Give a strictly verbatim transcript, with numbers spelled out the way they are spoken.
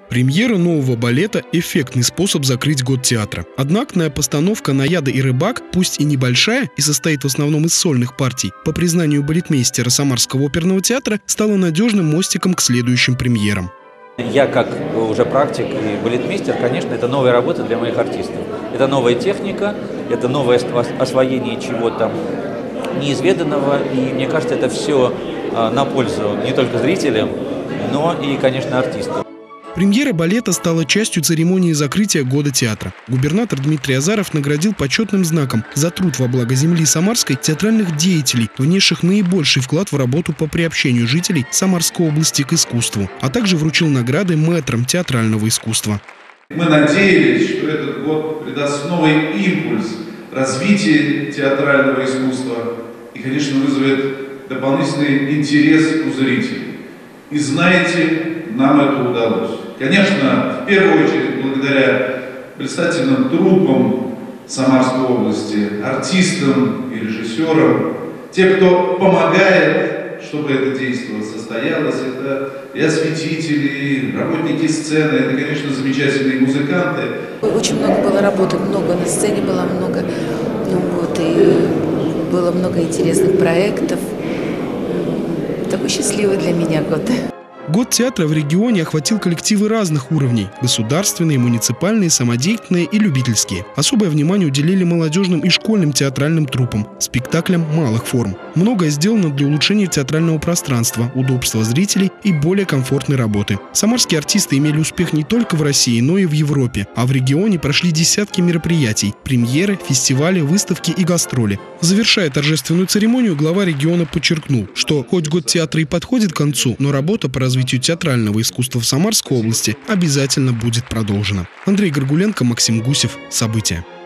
Премьера нового балета – эффектный способ закрыть год театра. Одноактная постановка «Наяда и рыбак», пусть и небольшая и состоит в основном из сольных партий, по признанию балетмейстера Самарского оперного театра, стала надежным мостиком к следующим премьерам. Я, как уже практик и балетмейстер, конечно, это новая работа для моих артистов. Это новая техника, это новое освоение чего-то неизведанного, и мне кажется, это все на пользу не только зрителям, но и, конечно, артистам. Премьера балета стала частью церемонии закрытия года театра. Губернатор Дмитрий Азаров наградил почетным знаком за труд во благо земли Самарской театральных деятелей, внесших наибольший вклад в работу по приобщению жителей Самарской области к искусству, а также вручил награды мэтрам театрального искусства. Мы надеялись, что этот год придаст новый импульс развитию театрального искусства и, конечно, вызовет дополнительный интерес у зрителей. И знаете, нам это удалось. Конечно, в первую очередь благодаря блистательным труппам Самарской области, артистам и режиссерам, те, кто помогает, чтобы это действие состоялось, это и осветители, и работники сцены, это, конечно, замечательные музыканты. Очень много было работы, много на сцене было много, ну вот, и было много интересных проектов. Такой счастливый для меня год. Год театра в регионе охватил коллективы разных уровней – государственные, муниципальные, самодеятельные и любительские. Особое внимание уделили молодежным и школьным театральным труппам, спектаклям малых форм. Многое сделано для улучшения театрального пространства, удобства зрителей и более комфортной работы. Самарские артисты имели успех не только в России, но и в Европе, а в регионе прошли десятки мероприятий – премьеры, фестивали, выставки и гастроли. Завершая торжественную церемонию, глава региона подчеркнул, что хоть год театра и подходит к концу, но работа по развитию развитию театрального искусства в Самарской области обязательно будет продолжена. Андрей Горгуленко, Максим Гусев. События.